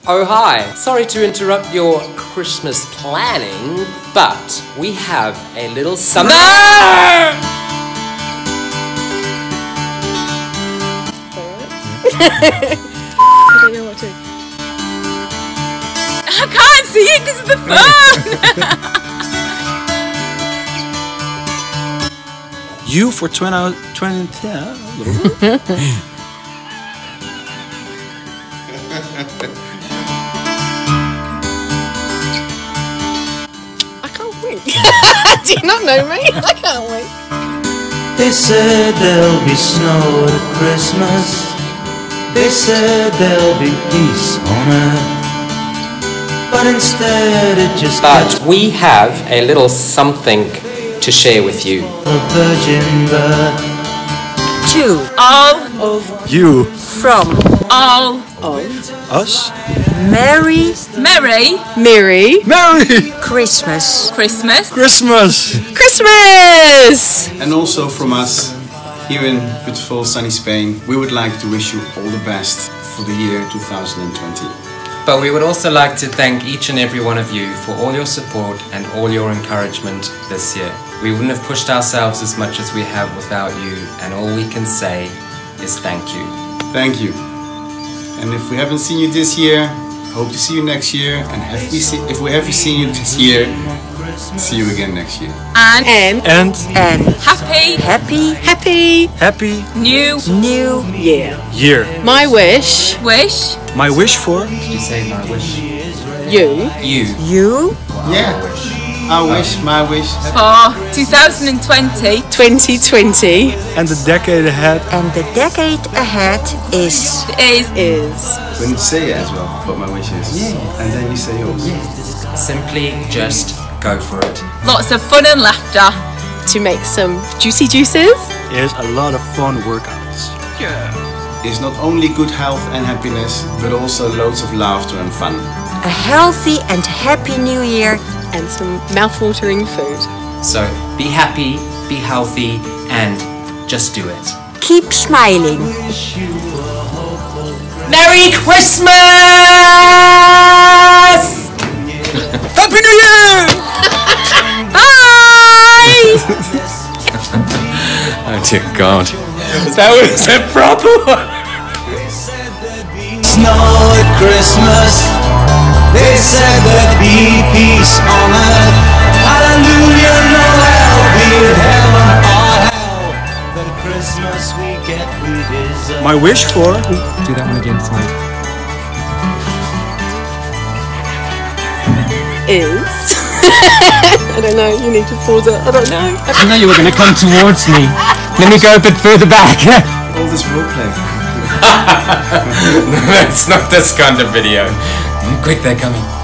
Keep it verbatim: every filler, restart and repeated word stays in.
Oh hi, sorry to interrupt your Christmas planning, but we have a little something. I don't know what to. I can't see it because of the phone! You for twenty twenty. I can't wink. Do you not know me? I can't wink. They said there'll be snow at Christmas. They said there'll be peace on earth. But instead it just But we have a little something to share with you. a virgin birth. To all of You. from all of Us. Merry Merry Merry Merry Christmas. Christmas. Christmas. Christmas! And also from us, here in beautiful sunny Spain, we would like to wish you all the best for the year two thousand twenty. But we would also like to thank each and every one of you for all your support and all your encouragement this year. We wouldn't have pushed ourselves as much as we have without you, and all we can say is thank you. Thank you. And if we haven't seen you this year, hope to see you next year. And if we, see, if we haven't seen you this year, see you again next year. And, And And and happy happy happy happy new new year. year. My wish wish. My wish for Did you say my wish? you You. you Yeah. I wish, my wish. For two thousand twenty. twenty twenty and the decade ahead. And the decade ahead is Is is When you say it as well, what my wish is. Yeah. And then you say yours. Simply just go for it. lots of fun and laughter. to make some juicy juices. Is a lot of fun workouts. It's not only good health and happiness, but also loads of laughter and fun. a healthy and happy new year. And some mouth-watering food. So be happy, be healthy, and just do it. Keep smiling. Merry Christmas! Happy New Year! Bye! Oh dear God. That was a proper one. Snow at Christmas. They said there'd be peace on earth. Hallelujah, no hell, be it heaven or hell. The Christmas we get, we deserve. My wish for Do that one again, sorry. Is I don't know. You need to pause it. I don't know. I know you were going to come towards me. Let me go a bit further back. All this roleplay. No, that's not this kind of video. Quick, they're coming.